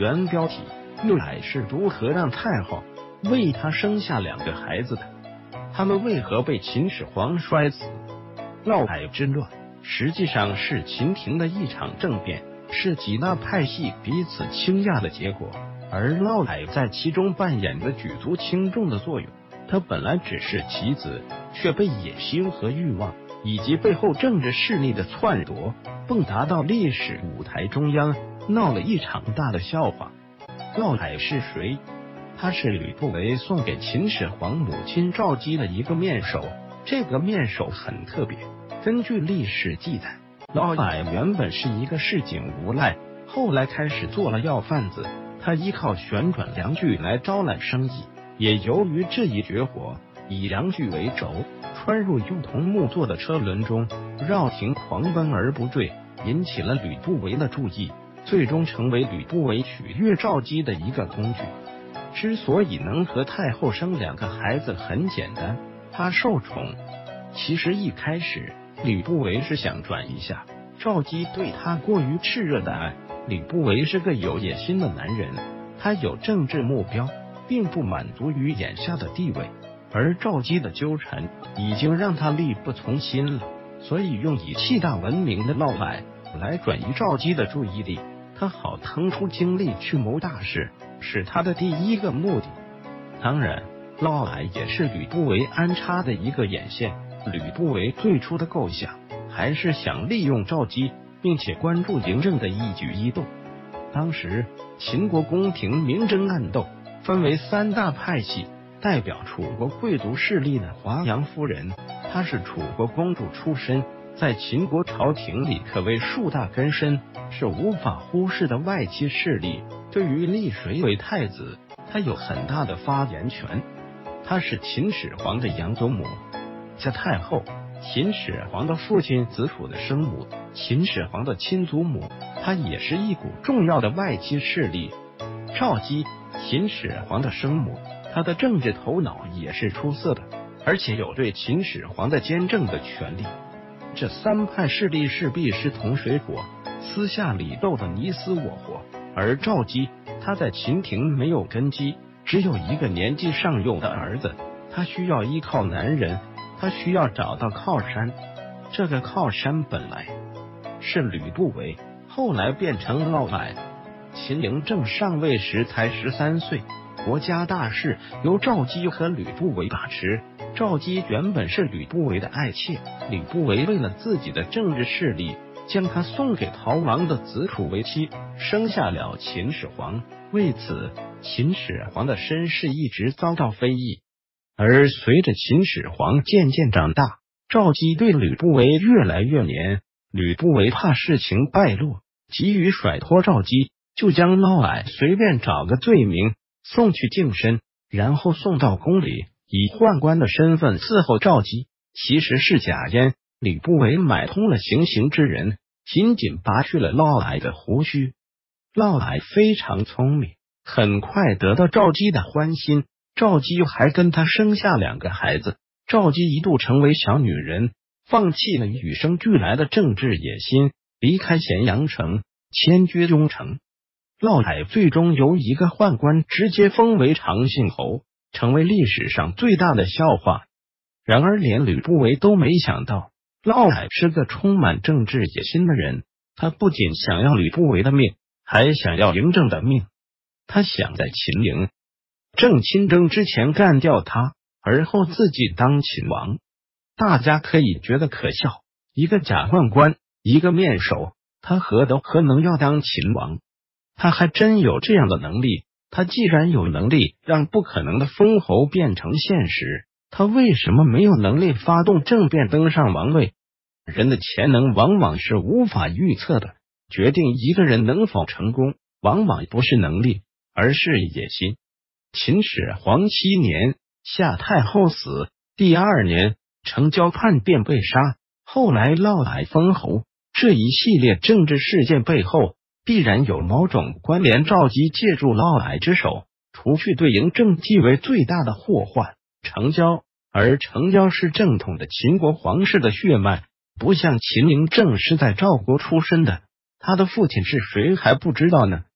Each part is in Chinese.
原标题：嫪毐是如何让太后为他生下2个孩子的？他们为何被秦始皇摔死？嫪毐之乱实际上是秦廷的一场政变，是几大派系彼此倾轧的结果，而嫪毐在其中扮演着举足轻重的作用。他本来只是棋子，却被野心和欲望以及背后政治势力的篡夺蹦跶到历史舞台中央，闹了一场大的笑话。嫪毐是谁？他是吕不韦送给秦始皇母亲赵姬的一个面首。这个面首很特别，根据历史记载，嫪毐原本是一个市井无赖，后来开始做了药贩子。他依靠旋转梁锯来招揽生意，也由于这一绝活，以梁锯为轴，穿入用铜木做的车轮中，绕庭狂奔而不坠，引起了吕不韦的注意，最终成为吕不韦取悦赵姬的一个工具。之所以能和太后生2个孩子，很简单，他受宠。其实一开始吕不韦是想转移下赵姬对他过于炽热的爱。吕不韦是个有野心的男人，他有政治目标，并不满足于眼下的地位，而赵姬的纠缠已经让他力不从心了，所以用以气大闻名的嫪毐来转移赵姬的注意力，他好腾出精力去谋大事，是他的第一个目的。当然，嫪毐也是吕不韦安插的一个眼线。吕不韦最初的构想还是想利用赵姬，并且关注嬴政的一举一动。当时秦国宫廷明争暗斗，分为3大派系，代表楚国贵族势力的华阳夫人，她是楚国公主出身，在秦国朝廷里可谓树大根深，是无法忽视的外戚势力。对于立谁为太子，她有很大的发言权。她是秦始皇的养祖母，在太后，秦始皇的父亲子楚的生母，秦始皇的亲祖母，她也是一股重要的外戚势力。赵姬，秦始皇的生母，她的政治头脑也是出色的，而且有对秦始皇的监政的权利。这3派势力势必是同水火，私下里斗得你死我活。而赵姬，她在秦廷没有根基，只有一个年纪尚幼的儿子，她需要依靠男人，他需要找到靠山，这个靠山本来是吕不韦，后来变成嫪毐。秦嬴政上位时才13岁，国家大事由赵姬和吕不韦把持。赵姬原本是吕不韦的爱妾，吕不韦为了自己的政治势力，将她送给逃亡的子楚为妻，生下了秦始皇。为此，秦始皇的身世一直遭到非议。而随着秦始皇渐渐长大，赵姬对吕不韦越来越黏。吕不韦怕事情败落，急于甩脱赵姬，就将嫪毐随便找个罪名送去净身，然后送到宫里，以宦官的身份伺候赵姬。其实是假烟。吕不韦买通了行刑之人，仅仅拔去了嫪毐的胡须。嫪毐非常聪明，很快得到赵姬的欢心。赵姬还跟他生下2个孩子。赵姬一度成为小女人，放弃了与生俱来的政治野心，离开咸阳城，迁居雍城。嫪毐最终由一个宦官直接封为长信侯，成为历史上最大的笑话。然而连吕不韦都没想到，嫪毐是个充满政治野心的人。他不仅想要吕不韦的命，还想要嬴政的命。他想在秦嬴政亲征之前干掉他，而后自己当秦王。大家可以觉得可笑，一个假宦官，一个面首，他何德何能要当秦王？他还真有这样的能力。他既然有能力让不可能的封侯变成现实，他为什么没有能力发动政变登上王位？人的潜能往往是无法预测的，决定一个人能否成功，往往不是能力，而是野心。秦始皇7年，夏太后死，第2年，成交叛变被杀，后来嫪毐封侯。这一系列政治事件背后，必然有某种关联。赵姬借助嫪毐之手，除去对嬴政继为最大的祸患成交，而成交是正统的秦国皇室的血脉，不像秦嬴政是在赵国出身的，他的父亲是谁还不知道呢。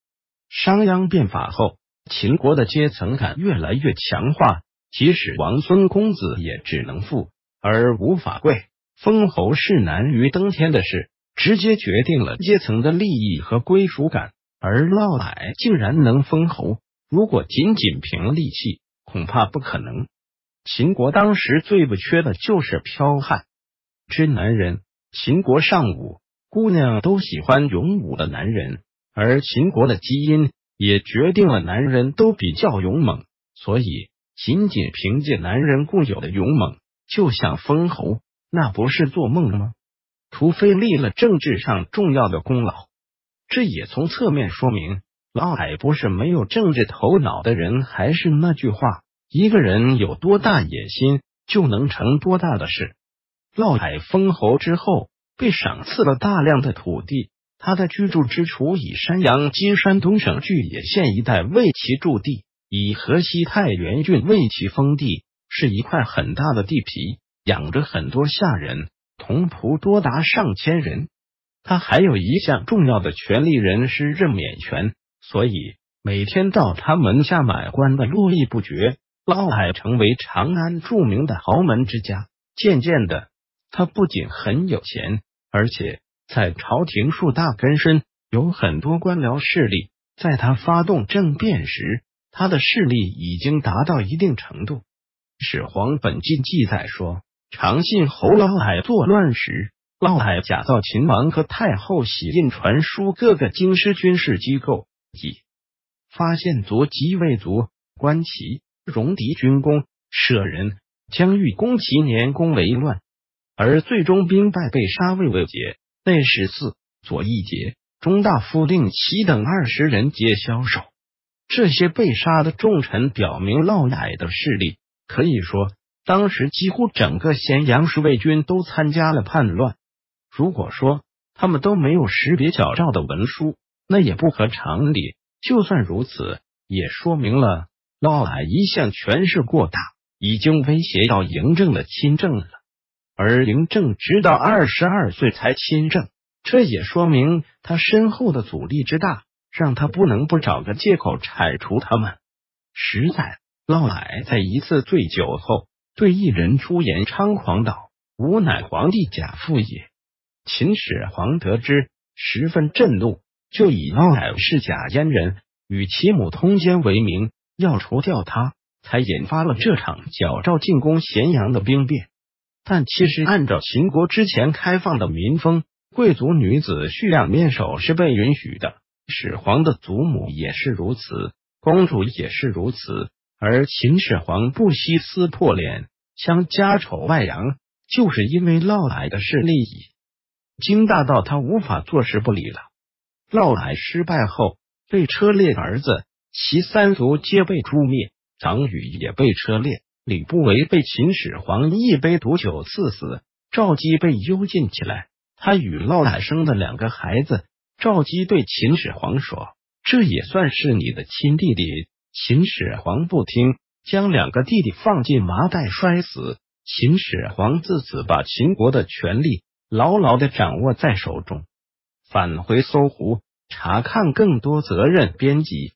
商鞅变法后，秦国的阶层感越来越强化，即使王孙公子也只能富而无法贵。封侯是难于登天的事，直接决定了阶层的利益和归属感。而嫪毐竟然能封侯，如果仅仅凭力气，恐怕不可能。秦国当时最不缺的就是剽悍之男人。秦国尚武，姑娘都喜欢勇武的男人，而秦国的基因也决定了男人都比较勇猛，所以仅仅凭借男人固有的勇猛就想封侯，那不是做梦吗？除非立了政治上重要的功劳。这也从侧面说明嫪毐不是没有政治头脑的人。还是那句话，一个人有多大野心，就能成多大的事。嫪毐封侯之后，被赏赐了大量的土地，他的居住之处以山阳今山东省巨野县一带为其驻地，以河西太原郡为其封地，是一块很大的地皮，养着很多下人，童仆多达上千人。他还有一项重要的权利人是任免权，所以每天到他门下买官的络绎不绝。嫪毐成为长安著名的豪门之家，渐渐的，他不仅很有钱，而且在朝廷树大根深，有很多官僚势力。在他发动政变时，他的势力已经达到一定程度。始皇本纪记载说，长信侯嫪毐作乱时，嫪毐假造秦王和太后玺印传书各个京师军事机构，以发现卒及未卒，观其戎狄军功，舍人，将欲攻其年功为乱，而最终兵败被杀魏解。内史四、左翼节、中大夫令旗等20人皆枭首。这些被杀的重臣表明嫪毐的势力，可以说当时几乎整个咸阳侍卫军都参加了叛乱。如果说他们都没有识别矫诏的文书，那也不合常理。就算如此，也说明了嫪毐一向权势过大，已经威胁到嬴政的亲政了。而嬴政直到22岁才亲政，这也说明他身后的阻力之大，让他不能不找个借口铲除他们。实在，嫪毐在一次醉酒后，对一人出言猖狂道：“吾乃皇帝假父也。”秦始皇得知，十分震怒，就以嫪毐是假阉人，与其母通奸为名，要除掉他，才引发了这场矫诏进攻咸阳的兵变。但其实按照秦国之前开放的民风，贵族女子蓄两面手是被允许的，始皇的祖母也是如此，公主也是如此。而秦始皇不惜撕破脸，将家丑外扬，就是因为嫪毐的势力已经大到他无法坐视不理了。嫪毐失败后，被车裂的儿子，其三族皆被诛灭，党羽也被车裂。吕不韦被秦始皇一杯毒酒赐死，赵姬被幽禁起来。他与嫪毐生的2个孩子，赵姬对秦始皇说：“这也算是你的亲弟弟。”秦始皇不听，将2个弟弟放进麻袋摔死。秦始皇自此把秦国的权力牢牢地掌握在手中。返回搜狐，查看更多责任编辑。